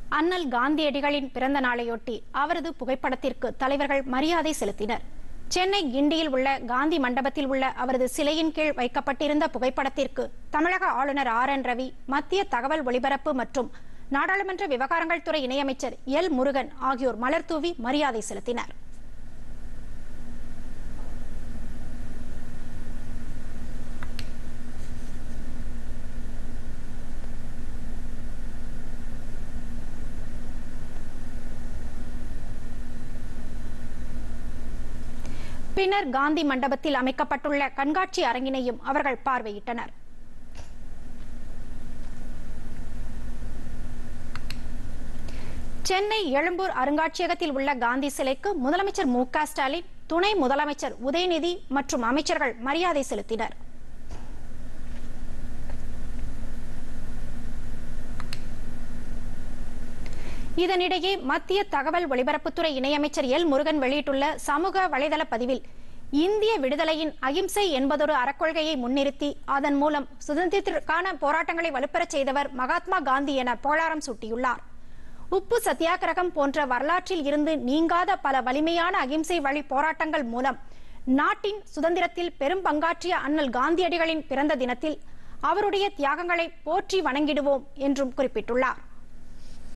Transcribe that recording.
அண்ணல் காந்தியடிகளின் பிறந்த நாளையொட்டி அவரது புகைப்படத்திற்கு தலைவர்கள் மரியாதை செலுத்தினர். சென்னை கிண்டியில் உள்ள காந்தி மண்டபத்தில் உள்ள அவரது சிலையின் கீழ் வைக்கப்பட்டிருந்த புகைப்படத்திற்கு தமிழக ஆளுநர் RN ரவி, மத்திய தகவல் ஒலிபரப்பு மற்றும் நாடாளுமன்ற விவகாரங்கள் துறை இணையமைச்சர் எல் முருகன் ஆகியோர் மலர் தூவி மரியாதை செலுத்தினர். பின்னர் காந்தி மண்டபத்தில் அமைக்கப்பட்டுள்ள கண்காட்சி அரங்கினையும் அவர்கள் பார்வையிட்டனர். சென்னை எழும்பூர் அருங்காட்சியகத்தில் உள்ள காந்தி சிலைக்கு முதலமைச்சர் மு.க. ஸ்டாலின், துணை முதலமைச்சர் உதயநிதி மற்றும் அமைச்சர்கள் மரியாதை செலுத்தினர். இதனிடையே மத்திய தகவல் ஒலிபரப்புத்துறை இணையமைச்சர் எல் முருகன் வெளியிட்டுள்ள சமூக வலைதள பதிவில், இந்திய விடுதலையின் அகிம்சை என்பதொரு அறக்கொள்கையை முன்னிறுத்தி அதன் மூலம் சுதந்திரத்திற்கான போராட்டங்களை வலுப்பெறச் செய்தவர் மகாத்மா காந்தி என புகழாரம் சூட்டியுள்ளார். உப்பு சத்தியாகிரகம் போன்ற வரலாற்றில் இருந்து நீங்காத பல வலிமையான அகிம்சை வழி போராட்டங்கள் மூலம் நாட்டின் சுதந்திரத்தில் பெரும் பங்காற்றிய அண்ணல் காந்தியடிகளின் பிறந்த தினத்தில் அவருடைய தியாகங்களை போற்றி வணங்கிடுவோம் என்றும் குறிப்பிட்டுள்ளார்.